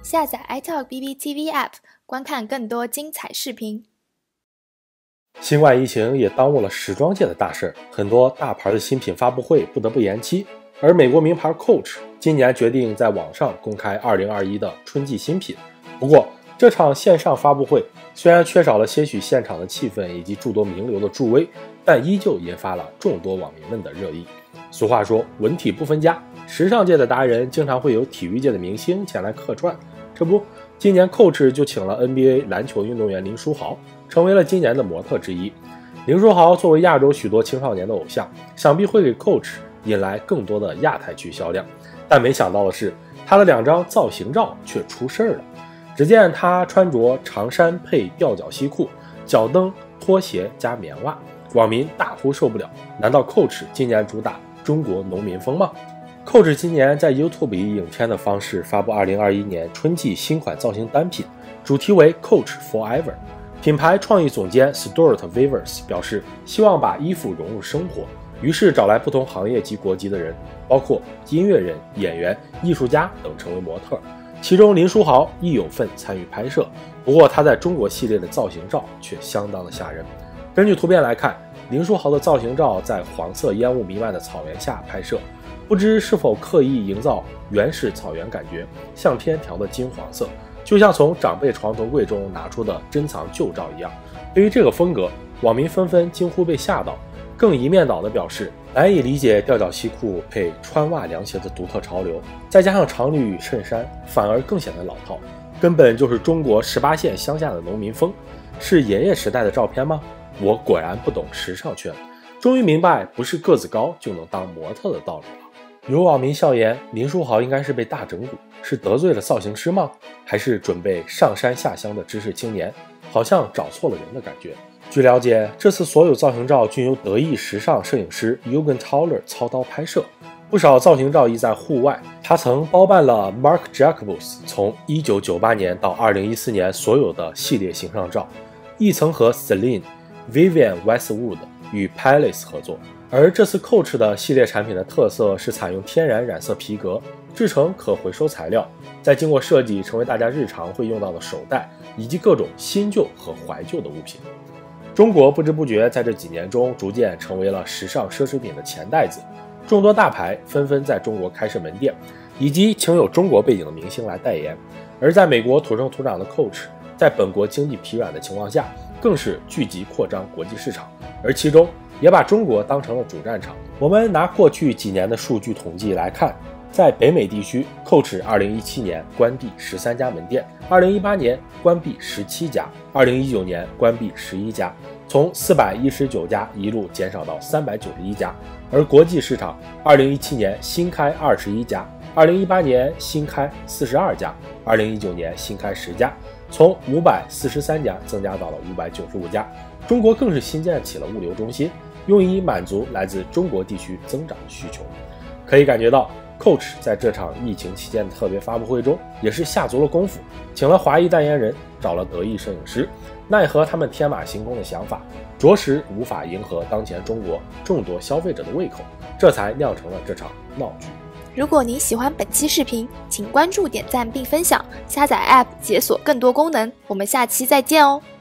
下载 iTalk BBTV App， 观看更多精彩视频。 新冠疫情也耽误了时装界的大事，很多大牌的新品发布会不得不延期。而美国名牌 Coach 今年决定在网上公开2021的春季新品。不过，这场线上发布会虽然缺少了些许现场的气氛以及诸多名流的助威，但依旧引发了众多网民们的热议。俗话说，文体不分家，时尚界的达人经常会有体育界的明星前来客串。这不，今年 Coach 就请了 NBA 篮球运动员林书豪，成为了今年的模特之一。林书豪作为亚洲许多青少年的偶像，想必会给 Coach 引来更多的亚太区销量。但没想到的是，他的2张造型照却出事了。只见他穿着长衫配吊脚西裤，脚蹬拖鞋加棉袜，网民大呼受不了。难道 Coach 今年主打中国农民风吗？ Coach 今年在 YouTube 以影片的方式发布2021年春季新款造型单品，主题为 Coach Forever。品牌创意总监 Stuart Vivers 表示，希望把衣服融入生活，于是找来不同行业及国籍的人，包括音乐人、演员、艺术家等成为模特。其中林书豪亦有份参与拍摄，不过他在中国系列的造型照却相当的吓人。根据图片来看，林书豪的造型照在黄色烟雾弥漫的草原下拍摄，不知是否刻意营造原始草原感觉，像天条的金黄色，就像从长辈床头柜中拿出的珍藏旧照一样。对于这个风格，网民纷纷惊呼被吓到，更一面倒地表示难以理解吊脚西裤配穿袜凉鞋的独特潮流，再加上长履衬衫，反而更显得老套，根本就是中国18线乡下的农民风，是爷爷时代的照片吗？我果然不懂时尚圈，终于明白不是个子高就能当模特的道理了。有网民笑言，林书豪应该是被大整蛊，是得罪了造型师吗？还是准备上山下乡的知识青年？好像找错了人的感觉。据了解，这次所有造型照均由德意时尚摄影师 Jürgen Thaler 操刀拍摄，不少造型照亦在户外。他曾包办了 Marc Jacobs 从1998年到2014年所有的系列形象照，亦曾和 Celine、Vivienne Westwood 与 Palace 合作。而这次 Coach 的系列产品的特色是采用天然染色皮革，制成可回收材料，再经过设计成为大家日常会用到的手袋以及各种新旧和怀旧的物品。中国不知不觉在这几年中逐渐成为了时尚奢侈品的钱袋子，众多大牌纷纷在中国开设门店，以及请有中国背景的明星来代言。而在美国土生土长的 Coach 在本国经济疲软的情况下，更是聚集扩张国际市场，而其中也把中国当成了主战场。我们拿过去几年的数据统计来看，在北美地区 Coach 2017年关闭13家门店，2018年关闭17家，2019年关闭11家，从419家一路减少到391家。而国际市场2017年新开21家，2018年新开42家，2019年新开10家，从543家增加到了595家。中国更是新建起了物流中心，用以满足来自中国地区增长的需求。可以感觉到Coach 在这场疫情期间的特别发布会中也是下足了功夫，请了华裔代言人，找了德裔摄影师，奈何他们天马行空的想法着实无法迎合当前中国众多消费者的胃口，这才酿成了这场闹剧。 如果您喜欢本期视频，请关注、点赞并分享，下载 App 解锁更多功能。我们下期再见哦。